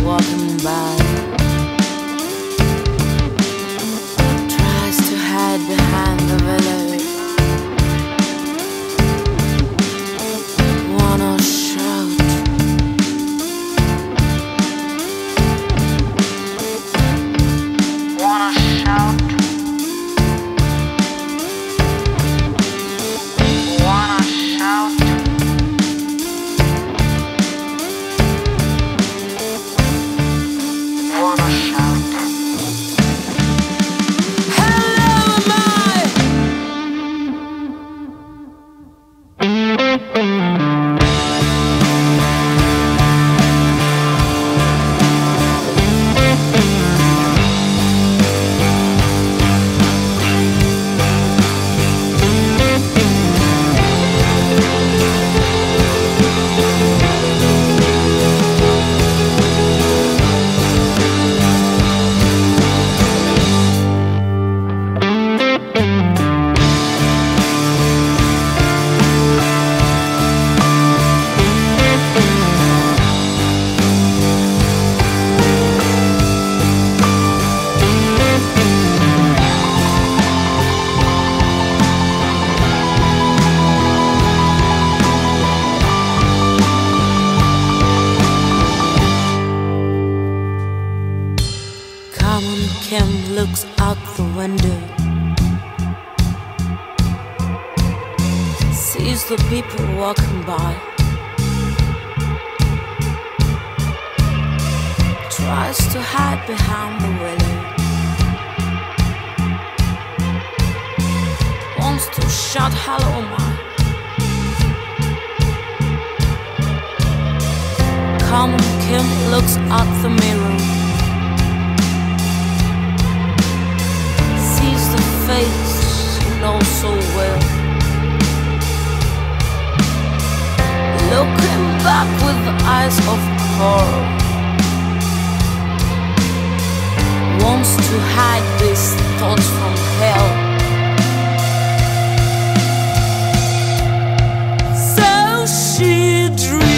walking by, tries to hide behind the village. Wanna shout, wanna shout, wanna shout. Kim looks out the window, sees the people walking by, tries to hide behind the willow, wants to shout hello my. Common Kim looks at the mirror, face she knows so well, looking back with the eyes of horror, wants to hide these thoughts from hell. So she dreams.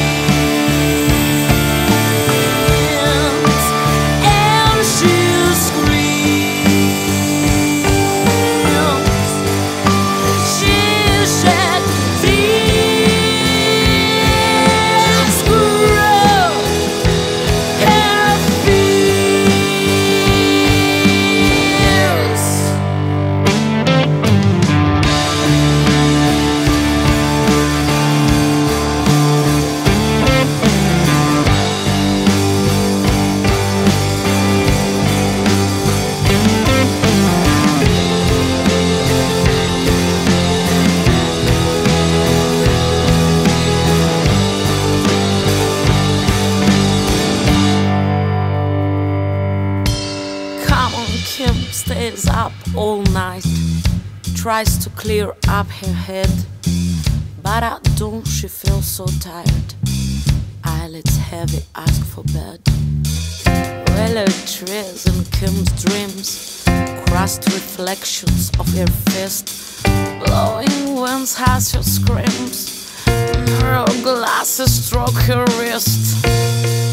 Stays up all night, tries to clear up her head, but at dawn she feels so tired, eyelids heavy, ask for bed. Willow trees in Kim's dreams, crushed reflections of her fist, blowing winds as her screams, her glasses stroke her wrist.